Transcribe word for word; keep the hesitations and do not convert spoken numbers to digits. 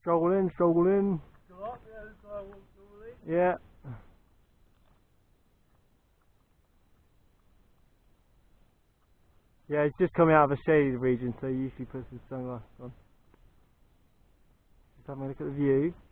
Struggle in, struggle in. Go up, yeah, that's why I want to leave. Yeah. Yeah, he's just coming out of a shaded region, so he usually puts his sunglasses on. Just having a look at the view.